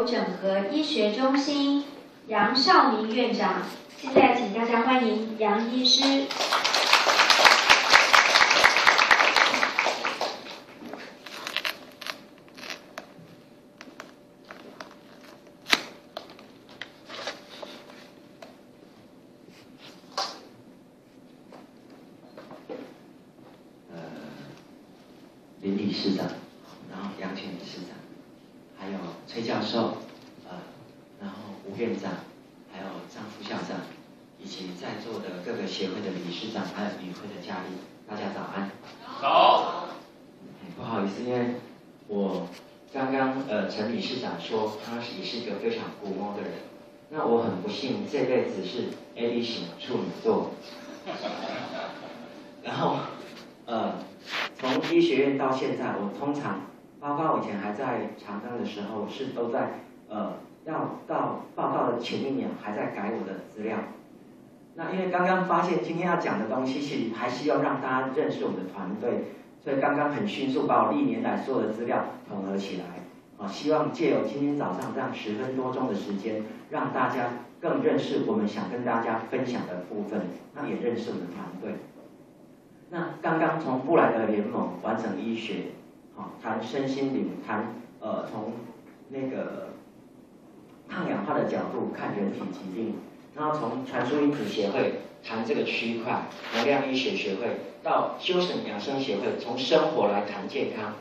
流整合医学中心杨少明院长。现在请大家欢迎杨医师。 林理事长，然后杨群理事长，还有崔教授，然后吴院长，还有张副校长，以及在座的各个协会的理事长，还有与会的嘉宾，大家早安。 早。 不好意思，因为我刚刚陈理事长说他也是一个非常古摸的人，那我很不幸这辈子是 AB 型处女座，然后从医学院到现在，我通常，包括我以前还在长庚的时候，是都在要到报告的前1秒还在改我的资料。那因为刚刚发现今天要讲的东西，其实还是要让大家认识我们的团队，所以刚刚很迅速把我历年来所有的资料统合起来。希望借由今天早上这样10分多钟的时间，让大家更认识我们想跟大家分享的部分，那也认识我们的团队。那刚刚从布莱德联盟完整医学，谈身心灵，谈从那个抗氧化的角度看人体疾病，然后从传输因子协会谈这个区块，能量医学学会到修身养生协会，从生活来谈健康。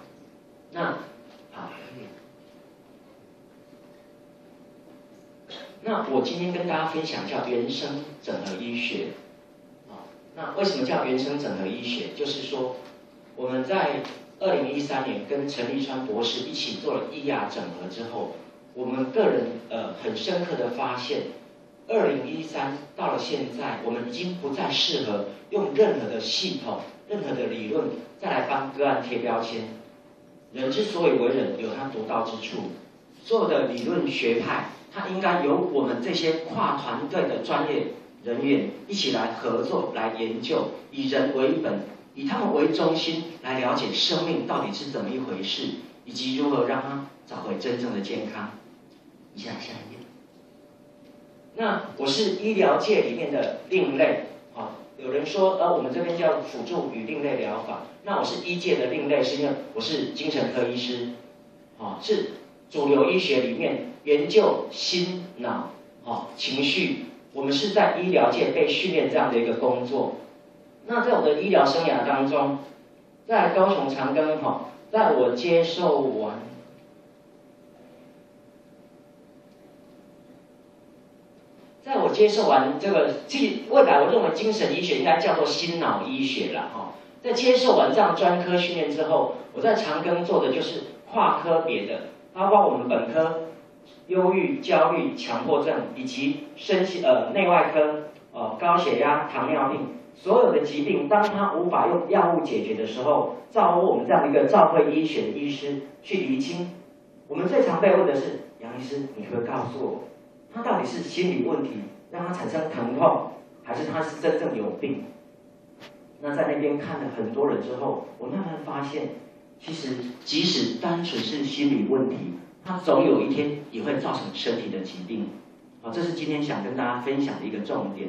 那我今天跟大家分享叫原生整合医学。那为什么叫原生整合医学？就是说，我们在2013年跟陈立川博士一起做了医牙整合之后，我们个人很深刻的发现，2013到了现在，我们已经不再适合用任何的系统、任何的理论再来帮个案贴标签。人之所以为人，有他独到之处，所有的理论学派，它应该由我们这些跨团队的专业人员一起来合作、来研究，以人为本，以他们为中心来了解生命到底是怎么一回事，以及如何让它找回真正的健康。下一页。那我是医疗界里面的另类，有人说我们这边叫辅助与另类疗法，那我是医界的另类，是因为我是精神科医师，是主流医学里面研究心脑、情绪。我们是在医疗界被训练这样的一个工作。那在我的医疗生涯当中，在高雄长庚在我接受完这个，未来我认为精神医学应该叫做心脑医学啦。在接受完这样专科训练之后，我在长庚做的就是跨科别的，包括我们本科忧郁、焦虑、强迫症，以及内外科高血压、糖尿病，所有的疾病，当他无法用药物解决的时候，照我们这样一个照会医学的医师去厘清。我们最常被问的是，杨医师，你可不可以告诉我，他到底是心理问题让他产生疼痛，还是他是真正有病？那在那边看了很多人之后，我慢慢发现，其实即使单纯是心理问题，它总有一天也会造成身体的疾病。这是今天想跟大家分享的一个重点。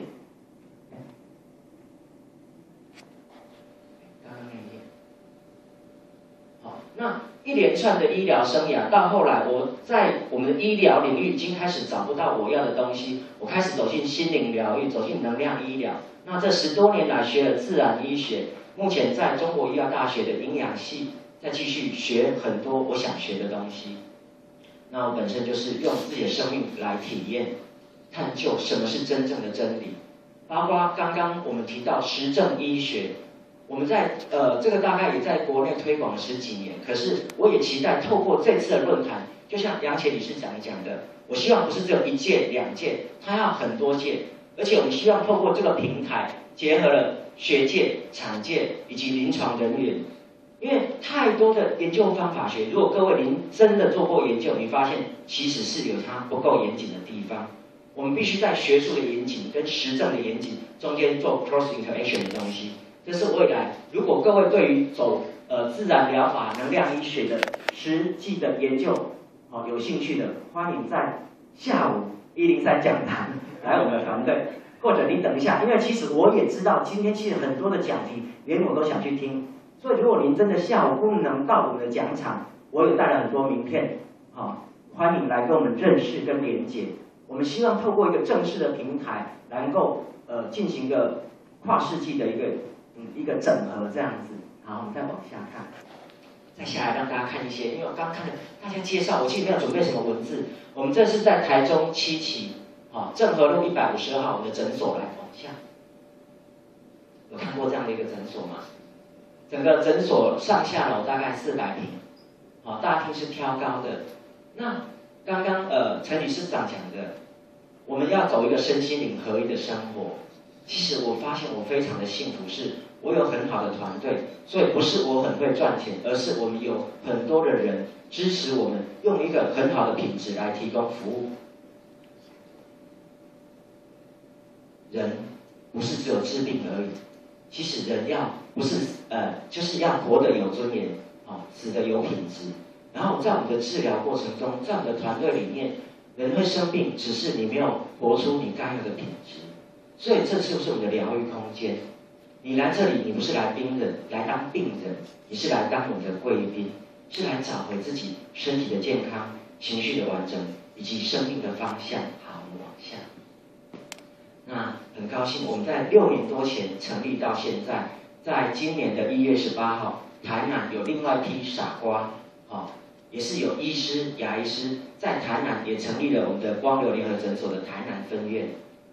那一连串的医疗生涯，到后来我在我们的医疗领域已经开始找不到我要的东西，我开始走进心灵疗愈，走进能量医疗。那这10多年来学了自然医学，目前在中国医药大学的营养系再继续学很多我想学的东西。那我本身就是用自己的生命来体验、探究什么是真正的真理，包括刚刚我们提到实证医学。我们在这个大概也在国内推广了10几年，可是我也期待透过这次的论坛，就像杨前理事长讲的，我希望不是只有1届、2届，它要很多届，而且我们希望透过这个平台，结合了学界、产界以及临床人员，因为太多的研究方法学，如果各位您真的做过研究，你发现其实是有它不够严谨的地方。我们必须在学术的严谨跟实证的严谨中间做 cross interaction 的东西。这是未来，如果各位对于走自然疗法、能量医学的实际的研究， 有兴趣的，欢迎在下午103讲坛来我们的团队，或者你等一下，因为其实我也知道今天其实很多的讲题，连我都想去听，所以如果您真的下午不能到我们的讲场，我有带了很多名片，欢迎来跟我们认识跟连结。我们希望透过一个正式的平台，能够进行一个跨世纪的一个整合这样子。好，我们再往下看。 再下来让大家看一些，因为我刚看了大家介绍，我其实没有准备什么文字。我们这是在台中7期，正和路152号我们的诊所，来往下。有看过这样的一个诊所吗？整个诊所上下楼大概400平，大厅是挑高的。那刚刚陈理事长讲的，我们要走一个身心灵合一的生活。其实我发现我非常的幸福，是我有很好的团队，所以不是我很会赚钱，而是我们有很多的人支持我们，用一个很好的品质来提供服务。人不是只有治病而已，其实人不是就是要活得有尊严，死得有品质。然后在我们的治疗过程中，在我们的团队里面，人会生病，只是你没有活出你该有的品质。所以这就是我们的疗愈空间。你来这里，你不是来当病人，你是来当我们的贵宾，是来找回自己身体的健康、情绪的完整以及生命的方向。好，我们往下。那很高兴，我们在6年多前成立到现在，在今年的1月18号，台南有另外一批傻瓜，也是有医师、牙医师，在台南也成立了我们的光流联合诊所的台南分院。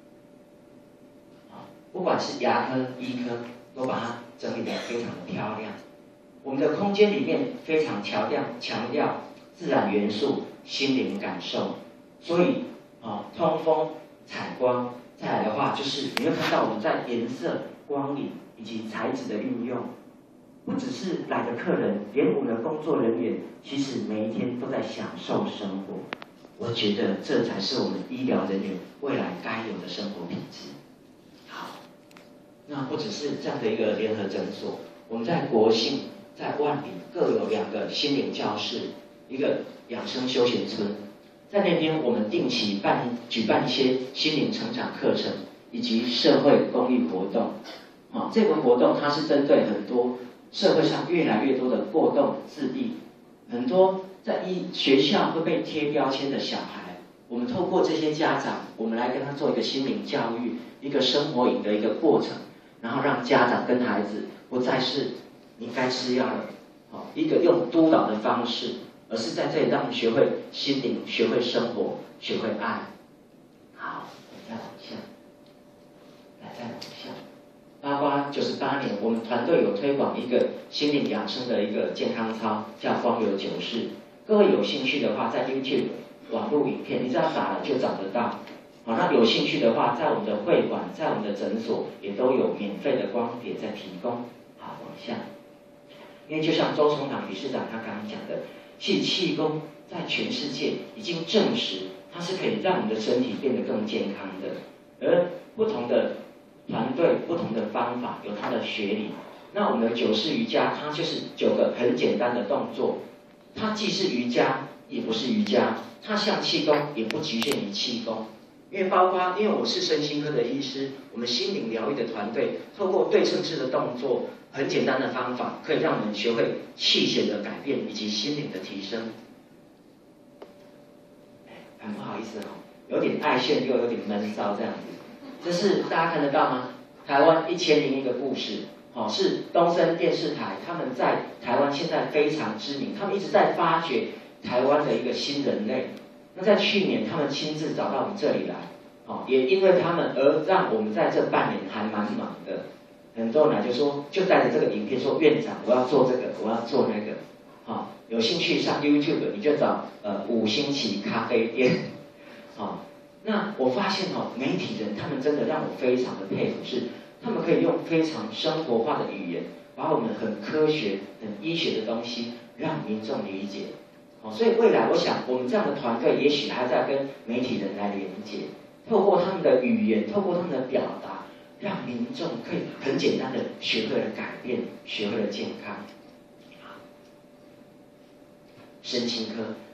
不管是牙科、医科，都把它整理得非常的漂亮。我们的空间里面非常强调自然元素、心灵感受，所以通风、采光，再来的话就是你会看到我们在颜色、光影以及材质的运用，不只是来的客人，连我们的工作人员，其实每一天都在享受生活。我觉得这才是我们医疗人员未来该有的生活品质。那不只是这样的一个联合诊所，我们在国信、在万里各有2个心灵教室，一个养生休闲村，在那边我们定期举办一些心灵成长课程以及社会公益活动。这个活动它是针对很多社会上越来越多的过动自闭，很多在学校会被贴标签的小孩，我们透过这些家长，我们来跟他做一个心灵教育，一个生活营的一个过程。然后让家长跟孩子不再是你该吃药了，一个用督导的方式，而是在这里让我们学会心灵，学会生活，学会爱。好，再往下，再往下。包括98年，我们团队有推广一个心灵养生的一个健康操，叫光流9式。各位有兴趣的话，在 YouTube 网络影片，你只要打了就找得到。那有兴趣的话，在我们的会馆，在我们的诊所也都有免费的光碟在提供。好，往下。因为就像周崇堂理事长他刚刚讲的，其实气功在全世界已经证实，它是可以让我们的身体变得更健康的。而不同的团队、不同的方法有它的学理。那我们的9式瑜伽，它就是9个很简单的动作，它既是瑜伽，也不是瑜伽，它像气功，也不局限于气功。因为我是身心科的医师，我们心灵疗愈的团队，透过对称式的动作，很简单的方法，可以让我们学会气血的改变以及心灵的提升。很不好意思有点爱炫又有点闷骚这样子。这是大家看得到吗？台湾1001个故事，是东森电视台，他们在台湾现在非常知名，他们一直在发掘台湾的一个新人类。那在去年，他们亲自找到我们这里来，也因为他们而让我们在这半年还蛮忙的。很多人来就带着这个影片说，院长，我要做这个，我要做那个，有兴趣上 YouTube 你就找5星级咖啡店，那我发现媒体人他们真的让我非常的佩服，是他们可以用非常生活化的语言，把我们很科学、很医学的东西让民众理解。所以未来我想我们这样的团队也许还在跟媒体人来连接，透过他们的语言，透过他们的表达，让民众可以很简单的学会了改变，学会了健康。身心科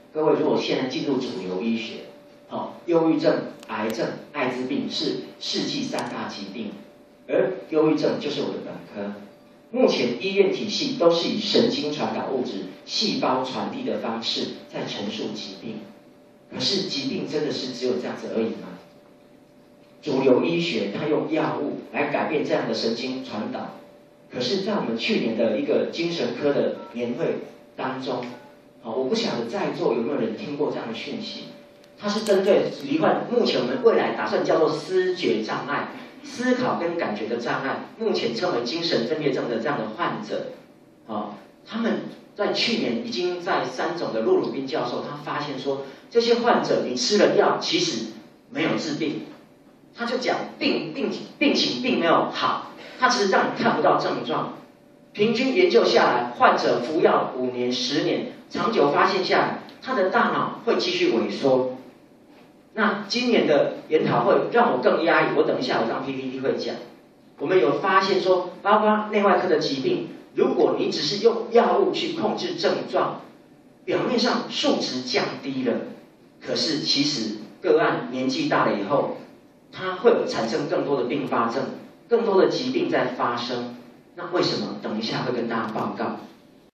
各位如果现在进入主流医学，忧郁症、癌症、艾滋病是世纪3大疾病，而忧郁症就是我的本科。目前医院体系都是以神经传导物质、细胞传递的方式在陈述疾病。可是疾病真的是只有这样子而已吗？主流医学它用药物来改变这样的神经传导，可是，在我们去年的一个精神科的年会当中，我不晓得在座有没有人听过这样的讯息？它是针对罹患目前我们未来打算叫做思觉障碍、思考跟感觉的障碍，目前称为精神分裂症的这样的患者，他们在去年已经在3种的陆鲁宾教授，他发现说，这些患者你吃了药，其实没有治病，他就讲病情并没有好，他只是让你看不到症状。平均研究下来，患者服药5年、10年，长久发现下来，他的大脑会继续萎缩。那今年的研讨会让我更压抑，我等一下我让 PPT 会讲，我们有发现说，包括内外科的疾病，如果你只是用药物去控制症状，表面上数值降低了，可是其实个案年纪大了以后，它会产生更多的并发症，更多的疾病在发生。那为什么？等一下会跟大家报告。